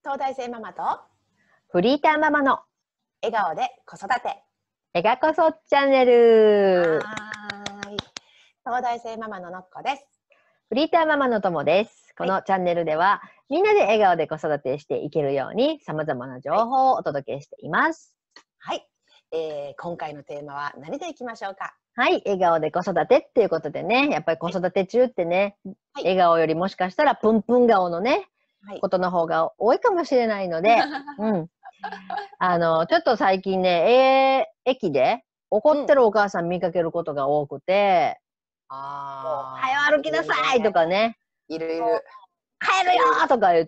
東大生ママとフリーターママの笑顔で子育て。 えがこそチャンネル。 東大生ママののっこです。 フリーターママのともです。このチャンネルでは、みんなで笑顔で子育てしていけるように様々な情報をお届けしています。 はい、今回のテーマは何でいきましょうか。 はい、笑顔で子育てっていうことでね、やっぱり子育て中ってね、笑顔よりもしかしたらプンプン顔のね、ことの方が多いかもしれないので、ちょっと最近ね、駅で怒ってるお母さん見かけることが多くて、早歩きなさいとかね、 いるいる。 帰るよーとか言って、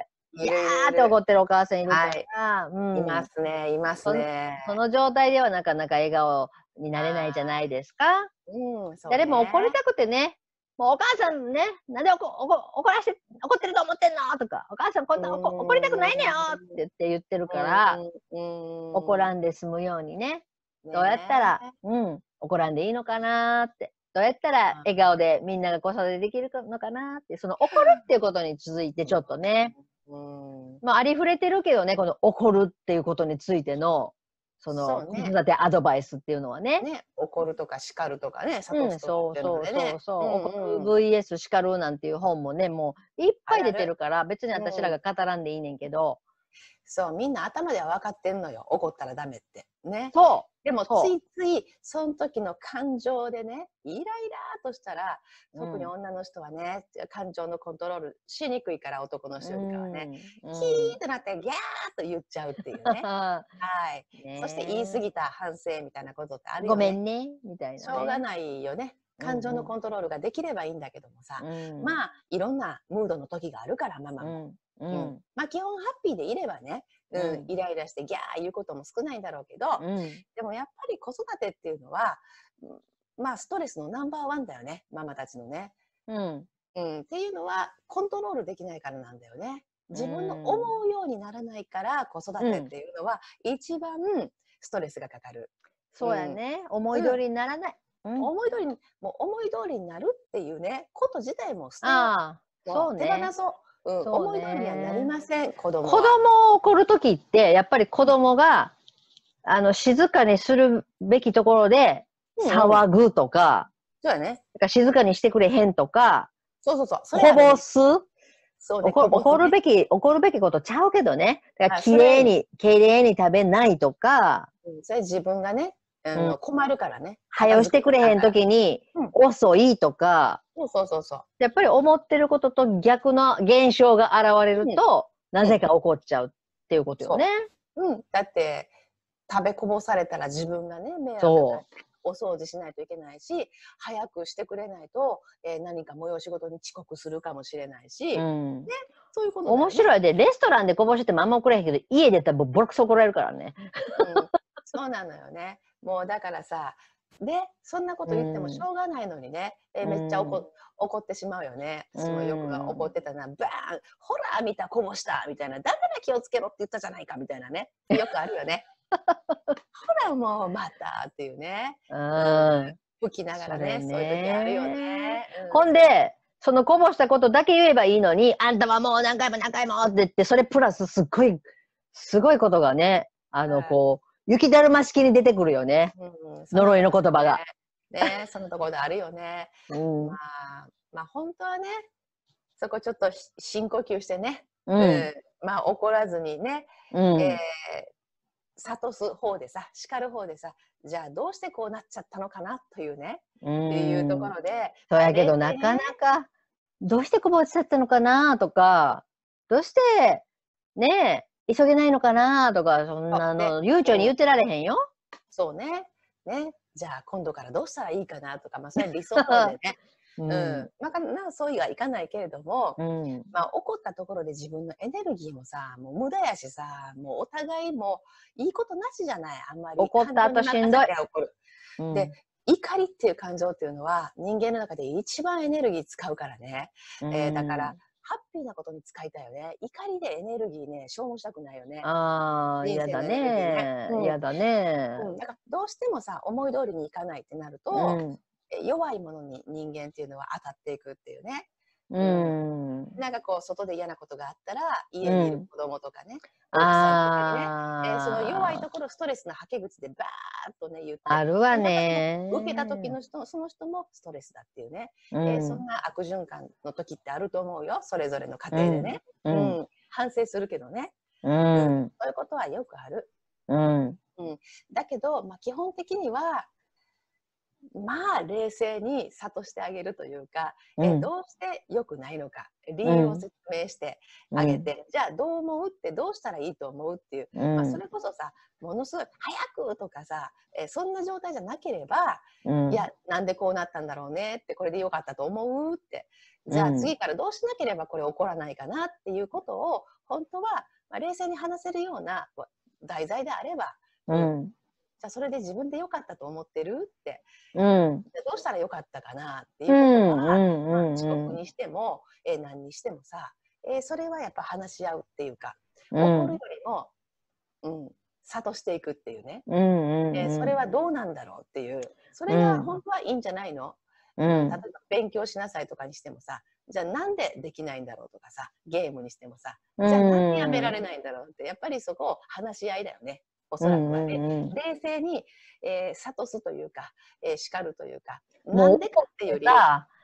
いやーって怒ってるお母さんいるから、 いますね、いますね。 その状態ではなかなか笑顔になれないじゃないですか。誰も怒りたくてね、もうお母さんね、なんで怒ってると思ってんのとか、お母さんこんな怒りたくないねよって言ってるから、怒らんで済むようにね、どうやったら、怒らんでいいのかなって、どうやったら笑顔でみんなが子育てできるのかなって、その怒るっていうことに続いてちょっとね、まあありふれてるけどね、この怒るっていうことについての、その子育てアドバイスっていうのはね。 怒るとか叱るとかね、 そう。怒る VS 叱るなんていう本もね、もういっぱい出てるから、別に私らが語らんでいいねんけど。 そう、みんな頭では分かってんのよ。怒ったらダメって。ね。 そう。 でもついつい、その時の感情でね、イライラーとしたら、特に女の人はね、感情のコントロールしにくいから、男の人よりかはね、キーってなって、ギャーっと言っちゃうっていうね。はい。そして言い過ぎた反省みたいなことってあるよね。 ごめんね、みたいなね。 しょうがないよね。感情のコントロールができればいいんだけどもさ、まあ、いろんなムードの時があるから、ママも。まあ、基本ハッピーでいればね、イライラしてギャー言うことも少ないんだろうけど、でもやっぱり子育てっていうのは、まあ、ストレスのナンバーワンだよね、ママたちのね。っていうのは、コントロールできないからなんだよね。自分の思うようにならないから、子育てっていうのは、一番ストレスがかかる。 そうやね。思い通りにならない。 思い通りになるっていうね、こと自体もそうね。 手放そう。思い通りにはなりません、子供は。 子供を怒るときって、やっぱり子供が、静かにするべきところで、騒ぐとか、 そうやね。 静かにしてくれへんとか、 こぼす。 怒るべきことちゃうけどね。だから、きれいに食べないとか。 それ自分がね、困るからね。 早押してくれへんときに、遅いとか。やっぱり思ってることと逆の現象が現れると、なぜか起こっちゃうっていうことよね。 だって、食べこぼされたら自分がね、迷惑お掃除しないといけないし、早くしてくれないと、何か催し事に遅刻するかもしれないし、ね、そういうことだよね。 面白いで、レストランでこぼしてもあんま怒れへんけど、家でやったらボロクソ怒られるからね。 そうなのよね。もうだからさ、で、そんなこと言ってもしょうがないのにね、めっちゃ怒ってしまうよね。私もよく怒ってたな、バーン、ほら見た、こぼしたみたいな、だから気をつけろって言ったじゃないかみたいなね。よくあるよね。ほらもうまたっていうね。吹きながらね、そういう時あるよね。 ほんで、そのこぼしたことだけ言えばいいのに、あんたはもう何回もって言って、それプラスすごいことがね、雪だるま式に出てくるよね。呪いの言葉が。 ね、そのところであるよね。まあ本当はね、そこちょっと深呼吸してね、まあ怒らずにね、諭す方でさ、叱る方でさ、じゃあどうしてこうなっちゃったのかなというね、っていうところで。 そうやけどなかなか、どうしてこぼしちゃったのかなとか、どうしてね急げないのかなとか、そんなの悠長に言ってられへんよ。 そうね。じゃあ今度からどうしたらいいかなとか、まあそれ理想論でね。なかなかそうはいかないけれども、まあ怒ったところで自分のエネルギーもさ、もう無駄やしさ、もうお互いもいいことなしじゃない、あんまり。 怒った後しんどい。 で、怒りっていう感情っていうのは人間の中で一番エネルギー使うからね。だから、ハッピーなことに使いたいよね。怒りでエネルギーね、消耗したくないよね。 嫌だね。嫌だね。 だからどうしてもさ、思い通りにいかないってなると、弱いものに人間っていうのは当たっていくっていうね。 なんかこう外で嫌なことがあったら家にいる子供とかね、奥さんとかにね、その弱いところストレスのはけ口でバーッとね言って、 あるわね。 受けた時の人、その人もストレスだっていうね、そんな悪循環の時ってあると思うよ、それぞれの家庭でね。反省するけどね、そういうことはよくある。だけど、基本的には冷静に諭してあげるというか、どうして良くないのか理由を説明してあげて、じゃあどう思うってどうしたらいいと思うっていう、それこそさ、ものすごい早くとかさ、そんな状態じゃなければ、いやなんでこうなったんだろうねって、これで良かったと思うって、じゃあ次からどうしなければこれ起こらないかなっていうことを本当は、冷静に話せるような題材であれば、じゃあそれで自分で良かったと思ってるって、どうしたら良かったかなっていうことは、遅刻にしても、何にしてもさ、それはやっぱ話し合うっていうか、怒るよりも、諭していくっていうね、それはどうなんだろうっていう、それが本当はいいんじゃないの？例えば勉強しなさいとかにしてもさ、じゃあなんでできないんだろうとかさ、ゲームにしてもさ、じゃあなんでやめられないんだろうって、やっぱりそこを話し合いだよね。おそらくはね、冷静に、諭すというか、叱るというか、なんでかっていうより、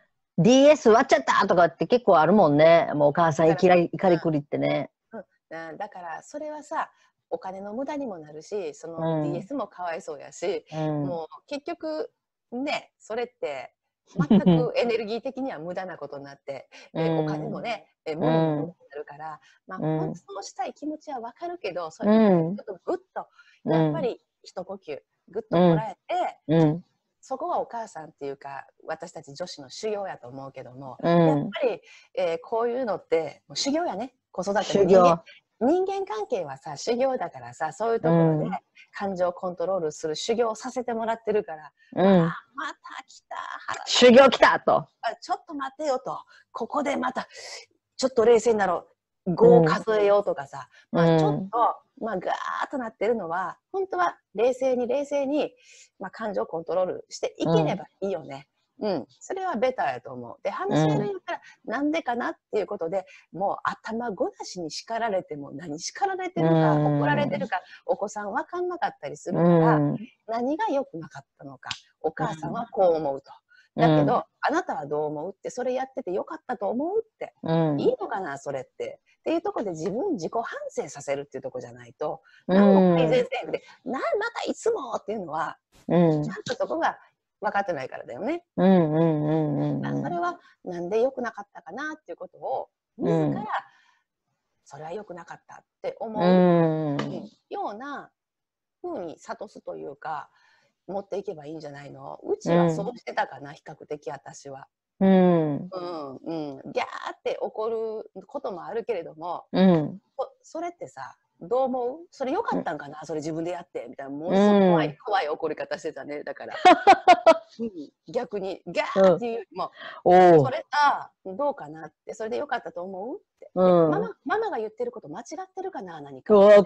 DS 割っちゃったとかって結構あるもんね。もうお母さん怒りくりってね。 だからそれはさ、お金の無駄にもなるし、その DS もかわいそうやし、もう結局ね、それって全くエネルギー的には無駄なことになって、お金もね、物も無駄になるから、そうしたい気持ちはわかるけど、それちょっとぐっと、やっぱり一呼吸ぐっとこらえて、そこはお母さんっていうか私たち女子の修行やと思うけども、やっぱり、こういうのってもう修行やね。子育ての人間関係はさ修行だからさ、そういうところで感情をコントロールする修行をさせてもらってるから、また来た修行来たと、 ちょっと待てよと、ここでまたちょっと冷静になろう、5を数えようとかさ、ちょっとガーッとなってるのは本当は冷静に、感情をコントロールしていければいいよね。それはベターやと思う。で、話し合いの言ったらなんでかなっていうことで、もう頭ごなしに叱られても何叱られてるか怒られてるかお子さん分かんなかったりするから、何が良くなかったのか、お母さんはこう思うと。だけど、あなたはどう思うって、それやっててよかったと思うって、いいのかなそれってっていうところで自己反省させるっていうところじゃないと、何も改善せんでまたいつもっていうのは、ちゃんとそこが分かってないからだよね。それはなんで良くなかったかなっていうことを自ら、それは良くなかったって思うような風に諭すというか持っていけばいいんじゃないの？うちはそうしてたかな、比較的私は。ギャーって怒ることもあるけれども、それってさ、どう思う？それ良かったんかな、それ自分でやってみたいな、ものすごい怖い怒り方してたね。だから逆にギャーっていうよりも、それどうかなって、それで良かったと思うって、ママが言ってること間違ってるかな、何か。 怖い。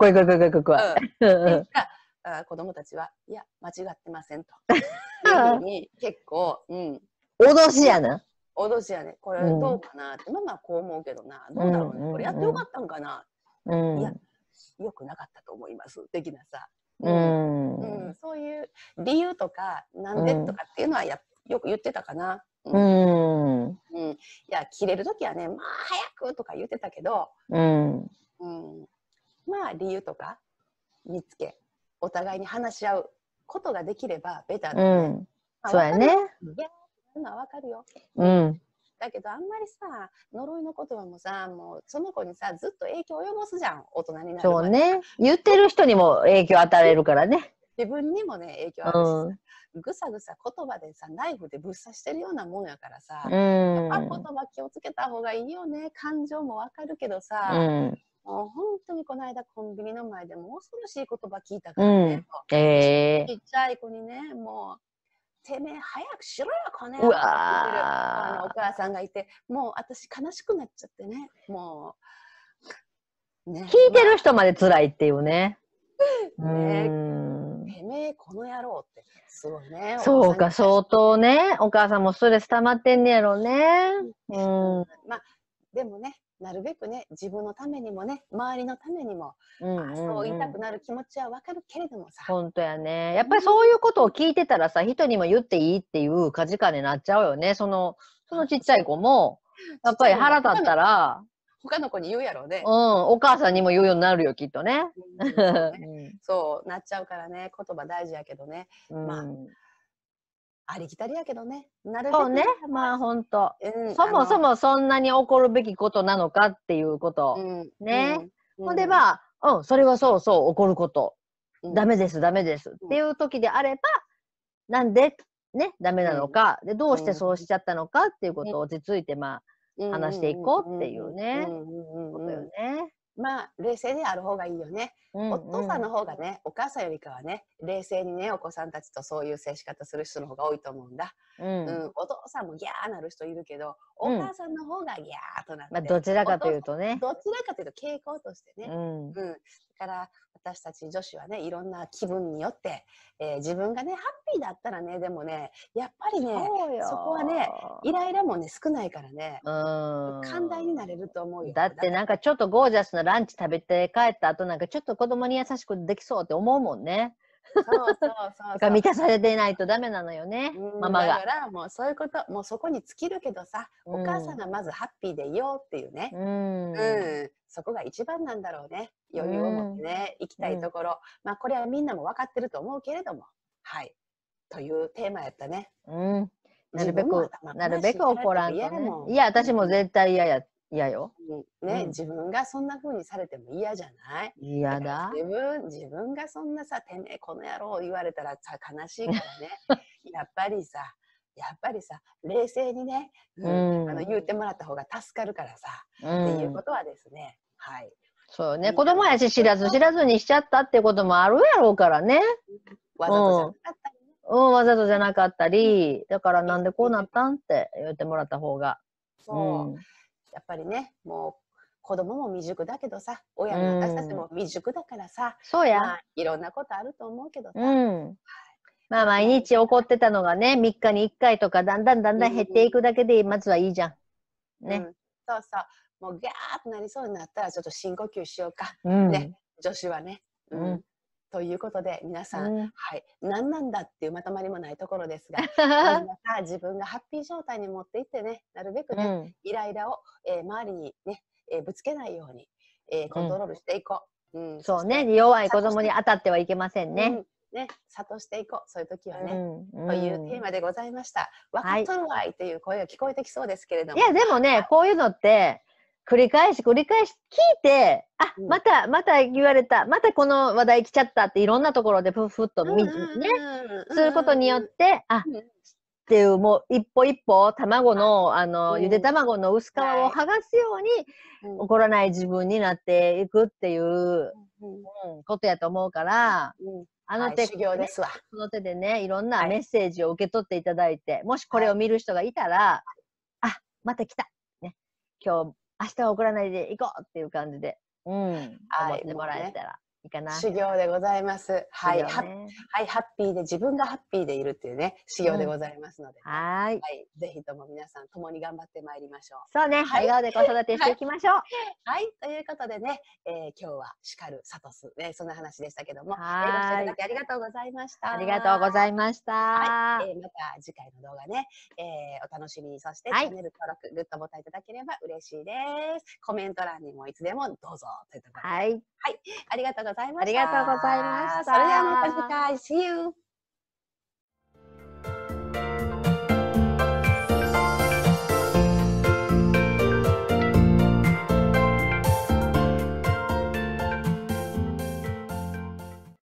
子供たちはいや間違ってませんというふうに結構脅しやな。 脅しやね。これどうかなって、ママはこう思うけどな、どうだろうね、これやってよかったんかな、いやよくなかったと思います的なさ、そういう理由とかなんでとかっていうのはよく言ってたかな。いや切れる時はね、早くとか言ってたけど、理由とか見つけお互いに話し合うことができればベターだね。 そうやね。 いや、そんなわかるよ。だけどあんまりさ、呪いの言葉もさ、もうその子にさずっと影響を及ぼすじゃん、大人になるまで。 そうね。言ってる人にも影響与えれるからね。 自分にもね影響あるしさ、ぐさぐさ言葉でさナイフでぶっ刺してるようなもんやからさ、やっぱ言葉気をつけた方がいいよね。感情もわかるけどさ、もう本当にこの間コンビニの前でも恐ろしい言葉聞いたからね、ちっちゃい子にね、もうてめえ早くしろよこの野郎って言ってるお母さんがいて、もう私悲しくなっちゃってね、もうね、 聞いてる人まで辛いっていうね。 てめえこの野郎ってすごいね。 そうか、相当ね、お母さんもストレス溜まってんねやろね。 まあでもね、なるべくね、自分のためにもね、周りのためにも、そう言いたくなる気持ちはわかるけれどもさ。 本当やね。やっぱりそういうことを聞いてたらさ、人にも言っていいっていう価値観になっちゃうよね。そのちっちゃい子も、やっぱり腹立ったら、 他の子に言うやろうね。 お母さんにも言うようになるよ、きっとね。 そうなっちゃうからね、言葉大事やけどね。まあ、ありきたりやけどね。 そうね、まあ本当。そもそもそんなに起こるべきことなのかっていうこと。ね。ほんでまあ、それはそうそう、起こること。ダメです、ダメですっていう時であれば、なんでね、ダメなのか、で、どうしてそうしちゃったのかっていうことを落ち着いて、まあ、話していこうっていうね、ことよね。 まあ、冷静である方がいいよね。お父さんの方がね、お母さんよりかはね、冷静にね、お子さんたちとそういう接し方する人の方が多いと思うんだ。お父さんもギャーなる人いるけど、お母さんの方がギャーとなって。 まあ、どちらかというとね。 どちらかというと傾向としてね。だから私たち女子はね、いろんな気分によって、自分がね、ハッピーだったらね、でもね、やっぱりね、そこはね、イライラもね、少ないからね、寛大になれると思うよ。 だってなんかちょっとゴージャスなランチ食べて帰った後なんかちょっと子供に優しくできそうって思うもんね。だから満たされていないとダメなのよね、ママが。 だからもうそういうこと、もうそこに尽きるけどさ、お母さんがまずハッピーでいようっていうね。そこが一番なんだろうね。余裕を持ってね、行きたいところ。まあこれはみんなも分かってると思うけれども。はい。というテーマやったね。 なるべく怒らんとね。いや、私も絶対嫌よ。 ね、自分がそんな風にされても嫌じゃない？ 嫌だ。 自分がそんなさ、てめえこの野郎言われたらさ、悲しいからね。やっぱりさ、冷静にね、言ってもらった方が助かるからさ、っていうことはですね、はい。 そうね、子供やし知らずにしちゃったってこともあるやろうからね。 わざとじゃなかったり。 わざとじゃなかったり、だからなんでこうなったんって言ってもらった方が。 そう。やっぱりね、もう子供も未熟だけどさ、親の私たちも未熟だからさ、 そうや。 まあ、いろんなことあると思うけどさ。 まあ毎日起こってたのがね、3日に1回とかだんだん減っていくだけでまずはいいじゃん。ね。 そうそう。もうギャーってなりそうになったらちょっと深呼吸しようか。ね。女子はね。ということで皆さん、はい、何なんだっていうまとまりもないところですが、まずはさ、自分がハッピー状態に持っていってね、なるべくね、イライラを、周りにね、ぶつけないように、コントロールしていこう。 そうね、弱い子供に当たってはいけませんね。 ね、諭していこう、そういう時はね。というテーマでございました。分かっとるわいという声が聞こえてきそうですけれども。 いや、でもね、こういうのって、繰り返し聞いて、また言われた、またこの話題来ちゃったっていろんなところでふっとね、することによって、っていう、もう一歩一歩、卵の、ゆで卵の薄皮を剥がすように、怒らない自分になっていくっていうことやと思うから、 修行ですわ。 その手でね、いろんなメッセージを受け取っていただいて、もしこれを見る人がいたら、また来た。ね。明日は怒らないで行こうっていう感じで、思ってもらえたらいいかな。 修行でございます。はい、ハッピーで自分がハッピーでいるっていうね、修行でございますので、はい、ぜひとも皆さん共に頑張ってまいりましょう。 そうね、笑顔で子育てしていきましょう。 はい、ということでね、今日は叱るサトスね、そんな話でしたけども、ご視聴いただきありがとうございました。 ありがとうございました。 はい、また次回の動画ね、お楽しみに、そしてチャンネル登録、グッドボタンいただければ嬉しいです。コメント欄にもいつでもどうぞというところで。はい、ありがとうございました。 ありがとうございました。 それではまた次回、See you!